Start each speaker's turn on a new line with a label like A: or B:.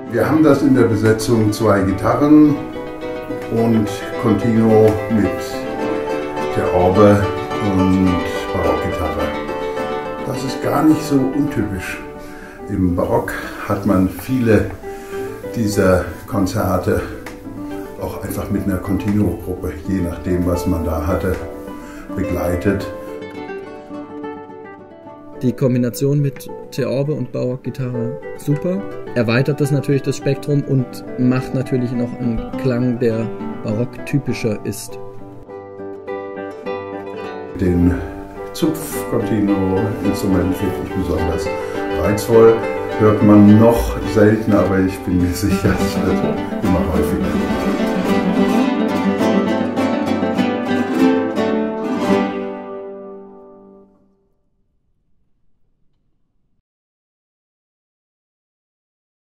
A: Wir haben das in der Besetzung 2 Gitarren und Continuo mit Theorbe und Barockgitarre. Das ist gar nicht so untypisch. Im Barock hat man viele dieser Konzerte auch einfach mit einer Continuo-Gruppe, je nachdem, was man da hatte, begleitet.
B: Die Kombination mit Theorbe und Barockgitarre super. Erweitert das natürlich das Spektrum und macht natürlich noch einen Klang, der barocktypischer ist.
A: Den Zupf-Continuo-Instrument finde ich besonders reizvoll. Hört man noch seltener, aber ich bin mir sicher, es wird immer häufiger.